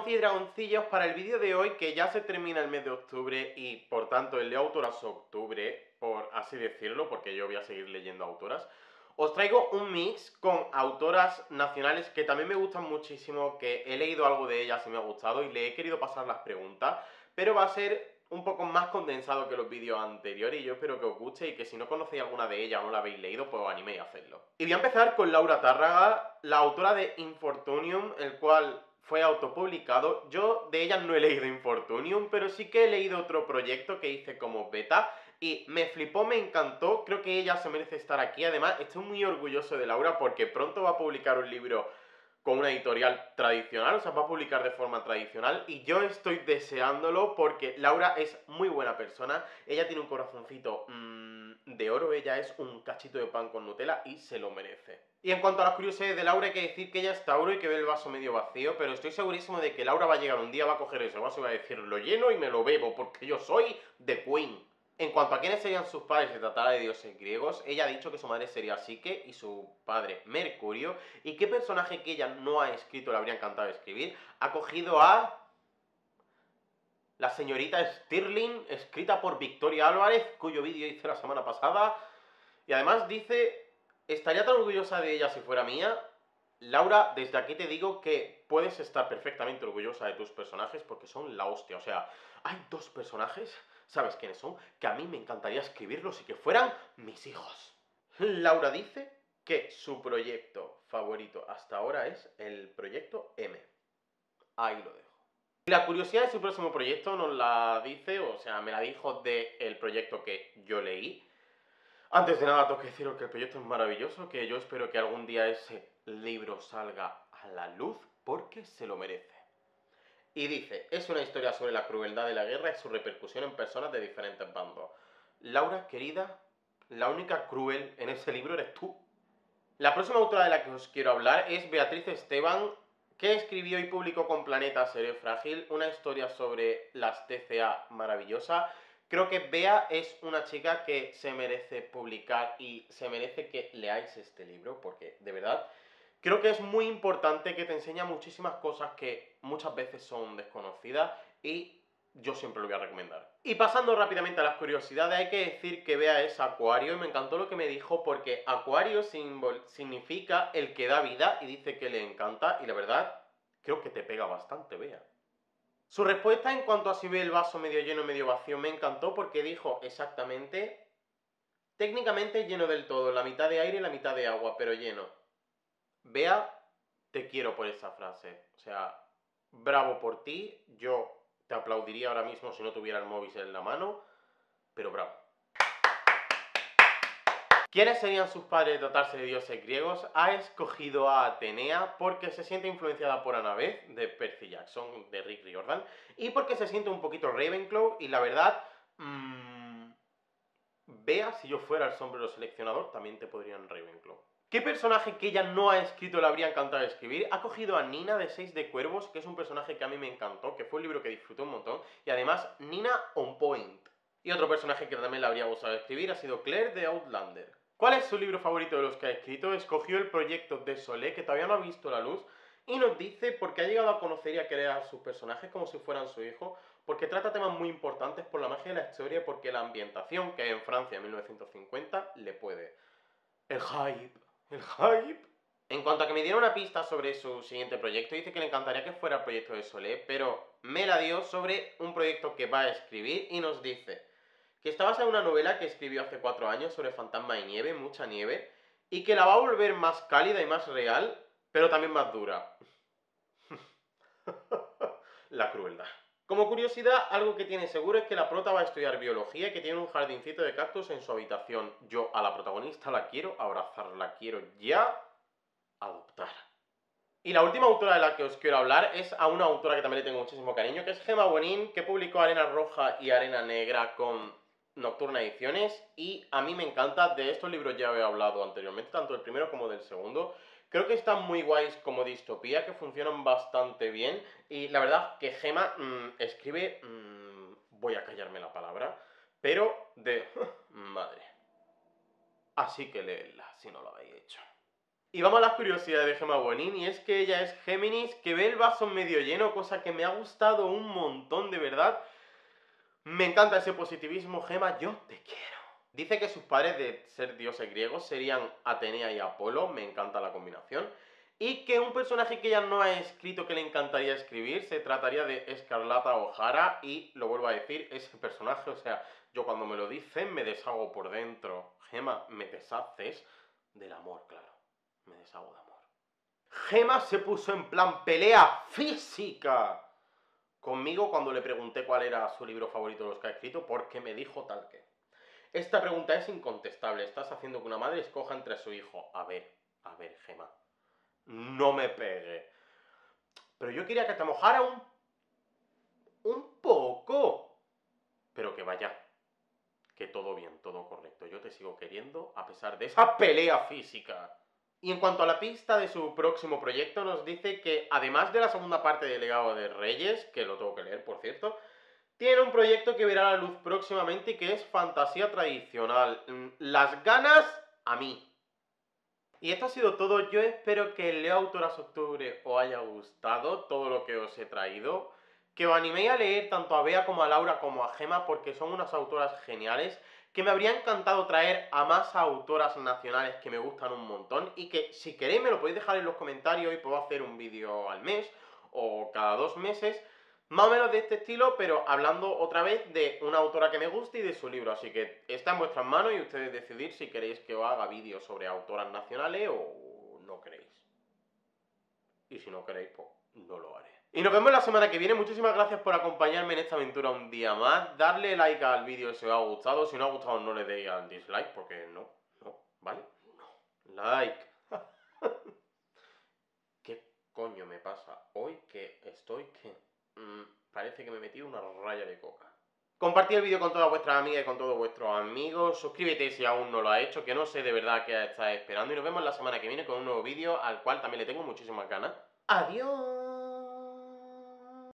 dragoncillos y dragoncillos, para el vídeo de hoy, que ya se termina el mes de octubre y por tanto el de autoras octubre, por así decirlo, porque yo voy a seguir leyendo autoras, os traigo un mix con autoras nacionales que también me gustan muchísimo, que he leído algo de ellas y me ha gustado y le he querido pasar las preguntas, pero va a ser un poco más condensado que los vídeos anteriores y yo espero que os guste y que si no conocéis alguna de ellas o no la habéis leído, pues os animéis a hacerlo. Y voy a empezar con Laura Tárraga, la autora de Infortunium, el cual fue autopublicado. Yo de ella no he leído Infortunium, pero sí que he leído otro proyecto que hice como beta y me flipó, me encantó, creo que ella se merece estar aquí. Además, estoy muy orgulloso de Laura porque pronto va a publicar un libro con una editorial tradicional, o sea, va a publicar de forma tradicional y yo estoy deseándolo porque Laura es muy buena persona, ella tiene un corazoncito de oro, ella es un cachito de pan con Nutella y se lo merece. Y en cuanto a las curiosidades de Laura, hay que decir que ella es Tauro y que ve el vaso medio vacío, pero estoy segurísimo de que Laura va a llegar un día, va a coger ese vaso y va a decir, lo lleno y me lo bebo, porque yo soy The Queen. En cuanto a quiénes serían sus padres si tratara de dioses griegos, ella ha dicho que su madre sería Psique y su padre Mercurio, y qué personaje que ella no ha escrito le habría encantado escribir, ha cogido a la señorita Stirling, escrita por Victoria Álvarez, cuyo vídeo hice la semana pasada, y además dice, estaría tan orgullosa de ella si fuera mía. Laura, desde aquí te digo que puedes estar perfectamente orgullosa de tus personajes porque son la hostia. O sea, hay dos personajes, ¿sabes quiénes son? Que a mí me encantaría escribirlos y que fueran mis hijos. Laura dice que su proyecto favorito hasta ahora es el proyecto M. Ahí lo dejo. Y la curiosidad de su próximo proyecto nos la dice, o sea, me la dijo del proyecto que yo leí. Antes de nada, tengo que deciros que el proyecto es maravilloso, que yo espero que algún día ese libro salga a la luz, porque se lo merece. Y dice, es una historia sobre la crueldad de la guerra y su repercusión en personas de diferentes bandos. Laura, querida, la única cruel en ese libro eres tú. La próxima autora de la que os quiero hablar es Beatriz Esteban, que escribió y publicó con Planeta Seré Frágil una historia sobre las TCA maravillosa. Creo que Bea es una chica que se merece publicar y se merece que leáis este libro, porque de verdad creo que es muy importante, que te enseña muchísimas cosas que muchas veces son desconocidas y yo siempre lo voy a recomendar. Y pasando rápidamente a las curiosidades, hay que decir que Bea es Acuario y me encantó lo que me dijo porque Acuario significa el que da vida y dice que le encanta y la verdad creo que te pega bastante, Bea. Su respuesta en cuanto a si ve el vaso medio lleno o medio vacío me encantó porque dijo exactamente, técnicamente lleno del todo, la mitad de aire y la mitad de agua, pero lleno. Bea, te quiero por esa frase, o sea, bravo por ti, yo te aplaudiría ahora mismo si no tuviera el móvil en la mano, pero bravo. ¿Quiénes serían sus padres de tratarse de dioses griegos? Ha escogido a Atenea porque se siente influenciada por Annabeth, de Percy Jackson, de Rick Riordan, y porque se siente un poquito Ravenclaw, y la verdad, Bea, si yo fuera el sombrero seleccionador, también te podrían Ravenclaw. ¿Qué personaje que ella no ha escrito le habría encantado escribir? Ha cogido a Nina de 6 de Cuervos, que es un personaje que a mí me encantó, que fue un libro que disfruté un montón, y además, Nina on point. Y otro personaje que también le habría gustado escribir ha sido Claire de Outlander. ¿Cuál es su libro favorito de los que ha escrito? Escogió el proyecto de Solé, que todavía no ha visto la luz, y nos dice por qué ha llegado a conocer y a querer a sus personajes como si fueran su hijo, porque trata temas muy importantes por la magia de la historia y porque la ambientación, que en Francia en 1950, le puede. El hype. El hype. En cuanto a que me diera una pista sobre su siguiente proyecto, dice que le encantaría que fuera el proyecto de Solé, pero me la dio sobre un proyecto que va a escribir y nos dice que está basada en una novela que escribió hace 4 años sobre fantasma y nieve, mucha nieve, y que la va a volver más cálida y más real, pero también más dura. La crueldad. Como curiosidad, algo que tiene seguro es que la prota va a estudiar biología y que tiene un jardincito de cactus en su habitación. Yo a la protagonista la quiero abrazar, la quiero ya adoptar. Y la última autora de la que os quiero hablar es a una autora que también le tengo muchísimo cariño, que es Gemma Bonín, que publicó Arena Roja y Arena Negra con Nocturna Ediciones, y a mí me encanta. De estos libros ya he hablado anteriormente, tanto del primero como del segundo. Creo que están muy guays como distopía, que funcionan bastante bien, y la verdad que Gemma escribe, voy a callarme la palabra, pero de madre. Así que leedla si no lo habéis hecho. Y vamos a las curiosidades de Gemma Bonin, y es que ella es Géminis, que ve el vaso medio lleno, cosa que me ha gustado un montón, de verdad. Me encanta ese positivismo, Gemma, yo te quiero. Dice que sus padres de ser dioses griegos serían Atenea y Apolo, me encanta la combinación. Y que un personaje que ella no ha escrito que le encantaría escribir se trataría de Escarlata O'Hara, y lo vuelvo a decir, ese personaje, o sea, yo cuando me lo dicen me deshago por dentro. Gemma, me deshaces del amor, claro. Me deshago de amor. Gemma se puso en plan pelea física conmigo cuando le pregunté cuál era su libro favorito de los que ha escrito, porque me dijo tal que. Esta pregunta es incontestable. Estás haciendo que una madre escoja entre su hijo. A ver, Gemma. No me pegue. Pero yo quería que te mojara un poco. Pero que vaya. Que todo bien, todo correcto. Yo te sigo queriendo a pesar de esa pelea física. Y en cuanto a la pista de su próximo proyecto, nos dice que además de la segunda parte de Legado de Reyes, que lo tengo que leer, por cierto, tiene un proyecto que verá la luz próximamente y que es fantasía tradicional. Las ganas a mí. Y esto ha sido todo. Yo espero que Leo Autoras Octubre os haya gustado todo lo que os he traído. Que os animéis a leer tanto a Bea como a Laura como a Gemma, porque son unas autoras geniales. Que me habría encantado traer a más autoras nacionales que me gustan un montón. Y que si queréis me lo podéis dejar en los comentarios y puedo hacer un vídeo al mes o cada 2 meses. Más o menos de este estilo, pero hablando otra vez de una autora que me guste y de su libro. Así que está en vuestras manos y ustedes decidir si queréis que os haga vídeos sobre autoras nacionales o no queréis. Y si no queréis, pues no lo haré. Y nos vemos la semana que viene. Muchísimas gracias por acompañarme en esta aventura un día más. Darle like al vídeo si os ha gustado. Si no os ha gustado, no le deis al dislike, porque no, ¿vale? No. Like. ¿Qué coño me pasa hoy que estoy que... parece que me he metido una raya de coca. Compartid el vídeo con todas vuestras amigas y con todos vuestros amigos. Suscríbete si aún no lo has hecho, que no sé de verdad qué estás esperando. Y nos vemos la semana que viene con un nuevo vídeo, al cual también le tengo muchísimas ganas. ¡Adiós!